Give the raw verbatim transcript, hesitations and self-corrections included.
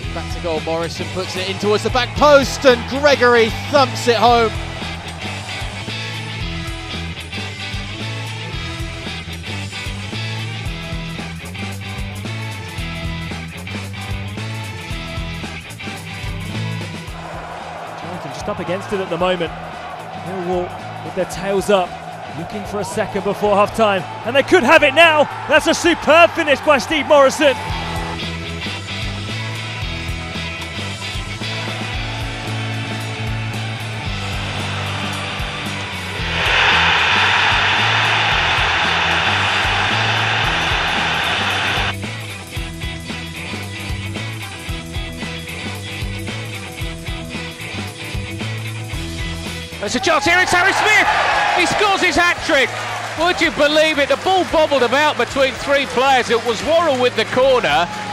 Back to goal, Morison puts it in towards the back post and Gregory thumps it home. Jonathan just up against it at the moment. Millwall with their tails up, looking for a second before half time, and they could have it now. That's a superb finish by Steve Morison. There's a chance here, it's Harry Smith! He scores his hat-trick! Would you believe it? The ball bobbled about between three players. It was Worrell with the corner.